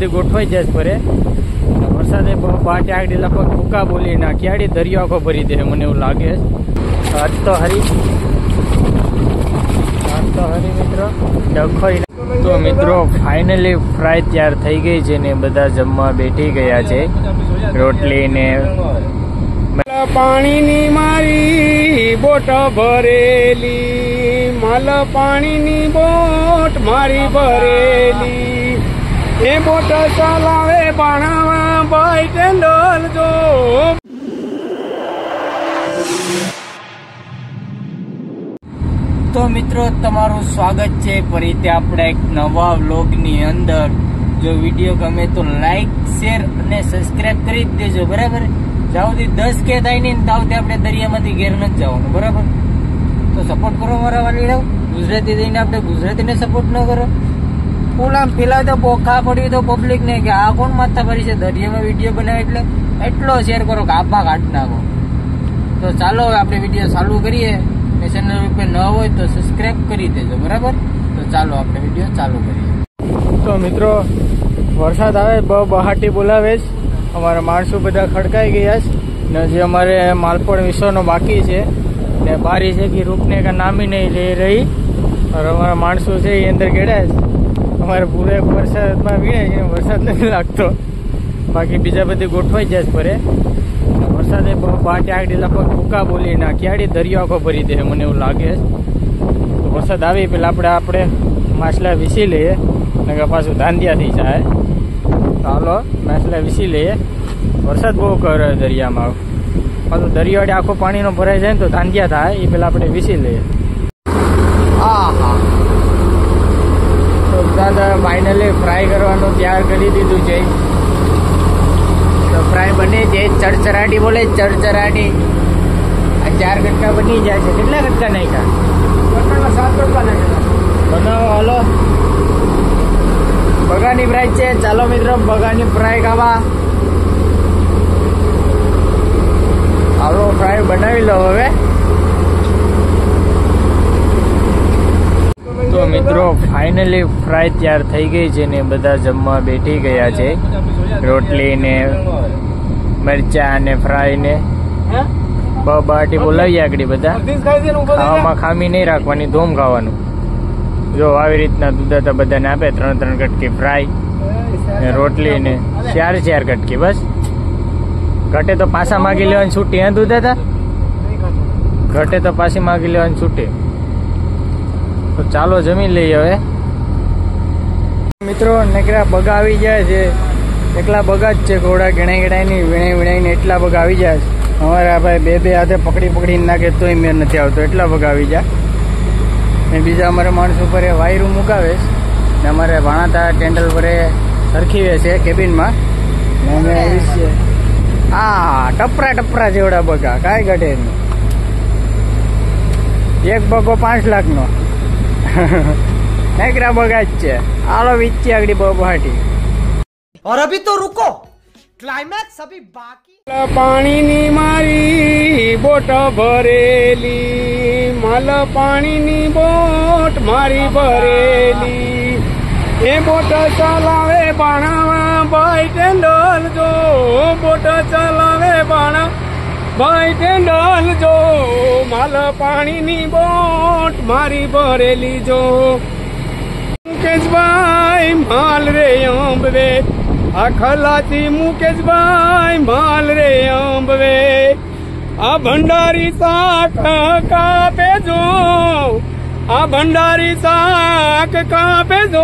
બધી ગોઠવાઈ જાય પડે. વરસાદે બાટે આગળ લગભગ ભૂકા બોલી નાખી આડી દરિયો આખો ભરી દે મને એવું લાગે. આજ તો હરી મિત્રો ડખોઈ. તો મિત્રો ફાઇનલી ફ્રાય તૈયાર થઈ ગઈ છે ને બધા જમવા બેઠી ગયા છે. રોટલી ને પાણીની મારી બોટ ભરેલી, માલ પાણીની બોટ મારી ભરેલી, એ બોટ ચલાવે પાણાવા ભાઈ ટેન્ડલ જો. તો મિત્રો તમારું સ્વાગત છે ફરીથી આપણા એક નવા વ્લોગની અંદર. જો વિડીયો ગમે તો લાઈક, શેર અને સબસ્ક્રાઇબ કરી જ દેજો. બરાબર, જ્યાંથી 10K થાય નહીં ત્યાંથી આપણે દરિયામાંથી ઘેર નથી જવાનું. બરાબર, તો સપોર્ટ કરો મારા વાલીડાઓ. ગુજરાતી થઈને આપણે ગુજરાતીને સપોર્ટ ન કરો. ફૂલ આમ પેલા તો બોખા પડ્યું તો પબ્લિક ને કે આ કોણ માથા ભરી છે દરિયામાં વિડીયો બનાવે એટલો શેર કરો કે આબા કાઢી નાખો. તો ચાલો હવે આપણે વિડીયો ચાલુ કરીએ. ચેનલ ઉપર ન હોય તો સબસ્ક્રાઇબ કરી દેજો. બરાબર, તો ચાલો આપણે વિડીયો ચાલુ કરીએ. તો મિત્રો વરસાદ આવે બહાટી બોલાવે જ. અમારા માણસો બધા ખડકાઈ ગયા છે ને જે અમારે માલપણ વિશ્વનો બાકી છે ને બારી છે કે રૂપને કા નામી નહીં લઈ રહી. और અમારા માણસો છે એ અંદર ગેડા છે. અમારે પૂરે વરસાદમાં વીણે છે, વરસાદ નથી લાગતો. બાકી બીજા બધી ગોઠવાઈ જાય પડે. વરસાદે બાટે આગળ લગભગ ભૂકા બોલી નાખી આડી દરિયો આખો ભરી દે મને એવું લાગે. તો વરસાદ આવી પેલા આપણે માછલા વીસી લઈએ ને પાછું ધાંધિયા થઈ જાય. ચાલો માછલા વીસી લઈએ. વરસાદ બહુ કરે દરિયામાં. પાછું દરિયાવાળી આખો પાણીનો ભરાઈ જાય ને તો ધાંધિયા થાય એ પેલા આપણે વીસી લઈએ. હા હા, તો દાદા ફાઇનલી ફ્રાય કરવાનું તૈયાર કરી દીધું છે. તો ફ્રાય બની છે. ચરચરાટી બોલે ચરચરાટી. આ 4 કટકા બની જાય છે. કેટલા કટકા નાખ્યા? 7 કટકા નાખ્યા. બનાવો હાલો. બગાની ફ્રાય છે. ચાલો મિત્રો બગાની ફ્રાય ખાવા. હાલો ફ્રાય બનાવી લો હવે. તો મિત્રો ફાઇનલી ફ્રાય તૈયાર થઈ ગઈ છે ને બધા જમવા બેઠી ગયા છે. રોટલી ને મરચા ને ફ્રાય ને બાટી બોલાવી આગળ બધા. ખાવામાં ખામી નહીં રાખવાની, ધોમ ખાવાનું. જો આવી રીતના દૂધ બધાને આપે 3 કટકી ફ્રાય ને રોટલી ને 4 કટકી. બસ ઘટે તો પાછા માગી લેવાની છૂટી. હે દૂધ હતા ઘટે તો પાછી માગી લેવાની છૂટી. તો ચાલો જમી લઈએ હવે. મિત્રો નકરા બગા આવી જાય છે. એકલા બગા જ છે. ઘોડા ગણાઈ વીણાઈને એટલા બગા આવી જાય છે. અમારા ભાઈ બે હાથે પકડીને નાખે તોય મેર નથી આવતો. એટલા બગા આવી જાય. ને બીજા અમારા માણસો પર વાયરું મુકાવે ને અમારે વાણાતા ટેન્ડલ પર સરખીવે છે કેબિનમાં. અમે હા ટપરા જેવડા બગા કાંઈ ઘટે નહીં. એક બગો 5 લાખનો. નકરા બગા જ છે. આલો વીચી આગળ બહાટી. और अभी तो रुको, क्लाइमैक्स अभी बाकी. પાણીની મારી બોટ ભરેલી, માલ પાણીની બોટ મારી ભરેલી, એ બોટ ચલાવે પાણાવા ભાઈ ટેન્ડલ જો. બોટ ચલાવે પાણા ભાઈ ટેન્ડલ જો. માલ પાણીની બોટ મારી ભરેલી જો. મુકેશભાઈ માલ રે અંબવે, આ ખલાસી મુકેશભાઈ માલ રે અંબવે, આ ભંડારી શાક કાપે જો, આ ભંડારી શાક કાપે જો.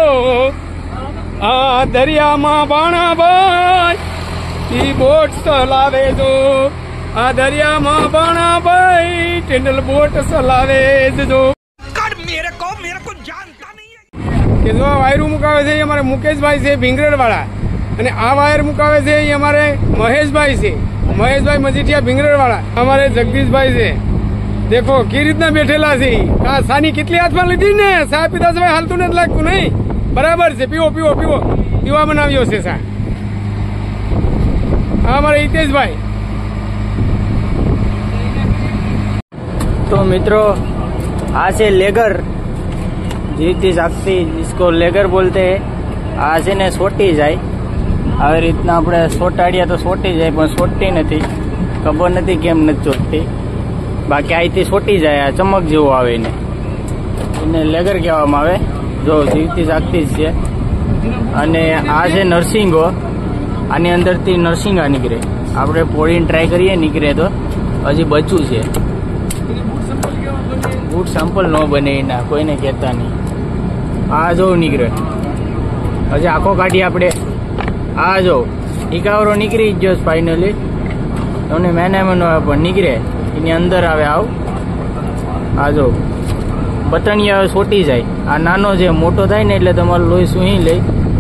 આ દરિયામાં બાણાભાઈ ઈ બોટ ચલાવે જો. આ દરિયામાં બાણાભાઈ ટેન્ડલ બોટ ચલાવે જો. मेरे को जानता नहीं है કે જો વાયરું મુકાવે છે એ અમારે મુકેશભાઈ છે ભીંગરેડ વાળા, અને આ વાયર મુકાવે છે એ અમારે મહેશભાઈ છે. મહેશભાઈ મજીઠિયા ભીંગરેડ વાળા. અમારે જગદીશભાઈ છે. દેખો કે રીતના બેઠેલા છે. આ સાની કેટલી હાથમાં લીધી ને ચા પીધા સમય હાલતું નથી લાગતું નહીં. બરાબર છે. પીવો પીવા બનાવ્યો છે સા. આ અમારે હિતેશભાઈ. तो मित्रों आज से लेगर जीती जागती इसको लेगर बोलते हैं। આ છે ને સોટી જાય. આવી રીતના આપણે સોટાડીએ તો સોટી જાય, પણ સોટતી નથી. ખબર નથી કેમ નથી ચોટતી. બાકી અહીંથી સોટી જાય. આ ચમક જેવું આવે એને લેગર કહેવામાં આવે. જો જીવતી જાગતી જ છે. અને આ છે નરસિંગો. આની અંદરથી નરસિંગા નીકળે. આપણે પોળીને ટ્રાય કરીએ, નીકળે તો. હજી બચ્ચું છે. બૂટ સેમ્પલ ન બને એના, કોઈને કહેતા નહીં. આ જો નીકળે. હજી આખો કાઢીએ આપણે. આ જો ઇકાવરો નીકળી જ ગયો ફાઇનલી. તમને મેને પણ નીકળે એની અંદર આવે. આવ આ જો બતણિયા સોટી જાય. આ નાનો છે, મોટો થાય ને એટલે તમારું લોહી સુહી લે.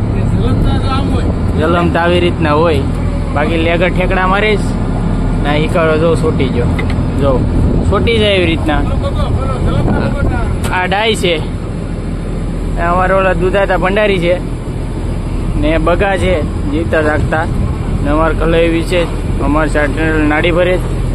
જલમ તો આવી રીતના હોય. બાકી લેગર ઠેકડા મારીશ ના ઇકારો જો સોટી ગયો. જો સોટી જાય એવી રીતના. આ ડાય છે. અમારા ઓલા દુધાતા ભંડારી છે ને બગા છે જીવતા જાગતા. ને અમારે કલાવી છે. અમારે ચાર્ટલ નાડી ભરે.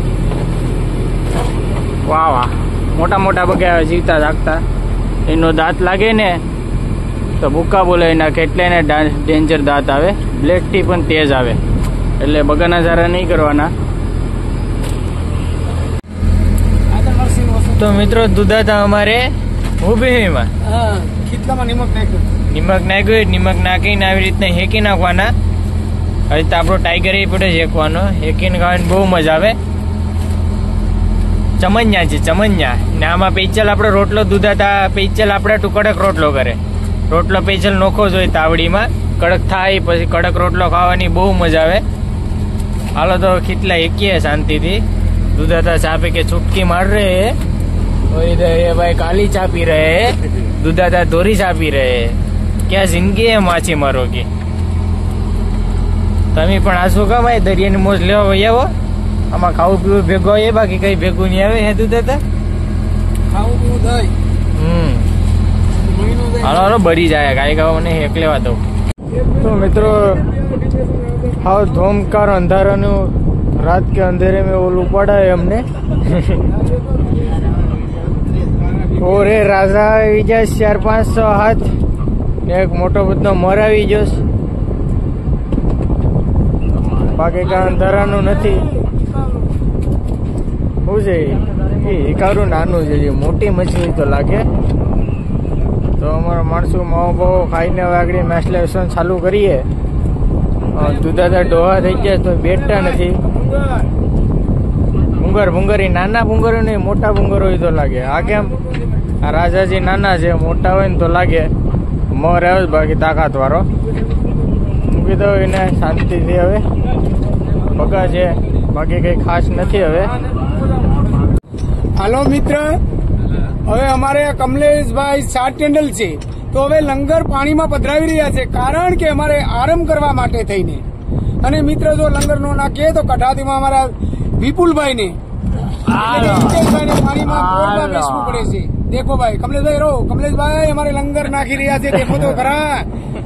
વાહ વાહ, મોટા મોટા બગા જીવતા જાગતા. એનો દાંત લાગે ને તો ભૂકા બોલાવી નાખે. એટલે એને ડેન્જર દાંત આવે. બ્લેડથી પણ તેજ આવે. એટલે બગાના ઝારા નહીં કરવાના. તો મિત્રો દુધાતા અમારે ઉભીમાં ખીચલામાં નિમક નાખ્યું. નિમક નાખીને આવી રીતના હેકી નાખવાના. હવે તો આપણો ટાઈગર એ પડે હેકવાનો. હેકીને ખાવાની બહુ મજા આવે. ચમન્યા છે ચમન્યા. ને આમાં પેચલ આપણો રોટલો દુધાતા પેચલ આપણે કડક રોટલો કરે. રોટલો પેચલ નોખો જોઈએ તાવડીમાં. કડક થાય પછી કડક રોટલો ખાવાની બહુ મજા આવે. હાલો તો ખીચલા હેકીએ શાંતિથી. દુધાતા ચા પી કે ચુટકી માર રહે. इधर ये भाई काली चा पी रहे हैं. दूधाता दोरी चा पी रहे हैं. क्या जिंदगी है माछी मारो की. તમે પણ આ શું કામ દરિયાની મોજ લેવા વહી આવો. આમાં ખાવું પીવું ભેગો આવે. બાકી કઈ ભેગું નહીં આવે. હે દૂધાતા ખાવું પીવું થાય. હાલો હાલો બળી જાય. ગાય ગાવા મને હેક લેવા દઉં. તો મિત્રો હાવ ધોમકાર અંધારાનું રાત કે અંધેરે મેં ઓલું પડાય અમને. ઓરે રાજા આવી જશ 400-500 હાથ ને એક મોટો બધો મોર આવી જશ. બાકી કાંઈ અંધારાનું નથી. શું છે એ એકારું નાનું છે. મોટી મછલી તો લાગે. તો અમારા માણસો માવો બાવો ખાઈને આગળ મેસ્લેશન ચાલુ કરીએ. દુધાતા ડોહા થઈ ગયા તો બેઠતા નથી. ભૂંગર એ નાના ભૂંગરો નહીં, મોટા ભૂંગર હોય તો લાગે. આ કેમ આ રાજાજી નાના છે, મોટા હોય ને તો લાગે મોર આવે. બાકી તાકાત વાળો મૂકી દો એને શાંતિથી. હવે બગા છે, બાકી કઈ ખાસ નથી. હવે હાલો મિત્ર, હવે અમારે કમલેશભાઈ શાર્ટ ટેન્ડલ છે. તો હવે લંગર પાણીમાં પધરાવી રહ્યા છે. કારણ કે અમારે આરામ કરવા માટે થઈને. અને મિત્ર જો લંગર નો નાખીએ તો કઢાતીમાં અમારા વિપુલભાઈ ને પાણીમાં બેસવું પડે છે. દેખો ભાઈ કમલેશભાઈ રહો. કમલેશભાઈ અમારે લંગર નાખી રહ્યા છે. દેખો તો ખરા.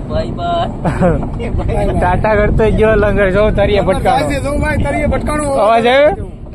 ટાટા કરતો ગયો લંગર. જો તરીએ ભટકાણો. જો ભાઈ તરીએ ભટકાણો અવાજ આવ્યો.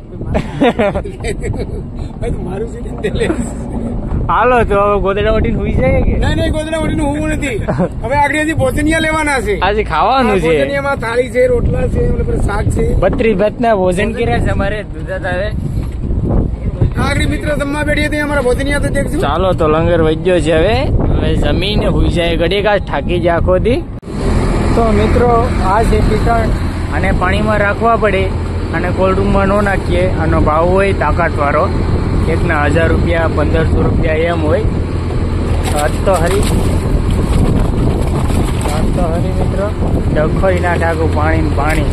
મારું સીધું હાલો તો હવે ગોદડા વટીને હુઈ જાય કે નહીં. ગોદડા વટીને હું નથી. હવે આગળ હજી ભોજનિયા લેવાના છે. આજે ખાવાનું છે. ભોજનિયામાં થાળી છે, રોટલા છે, શાક છે. 32 ભાતના ભોજન કર્યા છે અમારે દુધાતા. આગળ મિત્ર જમવા બેઠી હતી. અમારા ભોજનિયા તો દેખશું. ચાલો તો લંગર વજ્યો છે. હવે જમીને હુઈ જાય. ઘડીકા થાકી જાય આખો દી. તો મિત્રો આ છે પીતળ. અને પાણીમાં રાખવા પડે. અને કોલ્ડ રૂમમાં ન નાખીએ. આનો ભાવ હોય તાકાત વાળો. એકના 1000 રૂપિયા 1500 રૂપિયા એમ હોય. હાથ તો હરી મિત્રો ડખોઈ ના ઠાકું પાણી.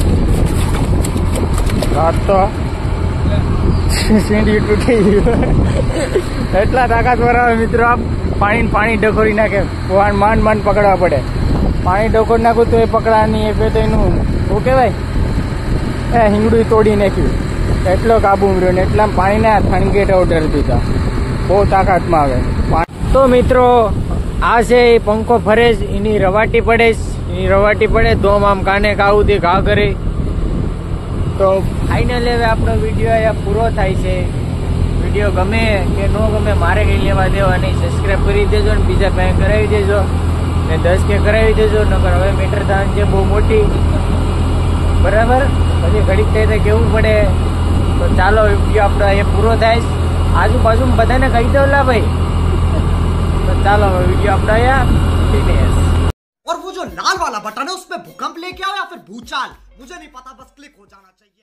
હાથ તો સીંડી તૂટી ગયું. એટલા તાકાત વાળા મિત્રો. આપ પાણી ડખોરી નાખે. માંડ પકડવા પડે. પાણી ડખોરી નાખું તો એ પકડા નહીં. એ તો એનું શું કહેવાય હિંગડું તોડી નાખ્યું. એટલો કાબુ રહ્યો ને એટલા પાણીના થણગેટ ઓર્ડર દીધા. બહુ તાકાતમાં આવે. તો મિત્રો આ છે એ પંખો ફરે જ. એની રવાટી પડે તો આમ કાને કાવું ઘા કરે. તો ફાઇનલી હવે આપણો વિડીયો અહીંયા પૂરો થાય છે. વિડીયો ગમે કે ન ગમે મારે કંઈ લેવા દેવા નહીં. સબસ્ક્રાઈબ કરી દેજો ને બીજા પાસે કરાવી દેજો. ને 10K કરાવી દેજો, નકર હવે મેટરધાન છે બહુ મોટી, બરાબર. પછી ઘડીક થાય કેવું પડે. તો ચાલો વિડીયો આપણો એ પૂરો થાય. આજુબાજુ બધાને કહી દો લા ભાઈ. તો ચાલો વિડીયો આપણો અહીંયા ફિનિશ. और वो जो लाल वाला बटन है उसमें भूकंप लेके आओ या फिर भूचाल, मुझे नहीं पता, बस क्लिक हो जाना चाहिए.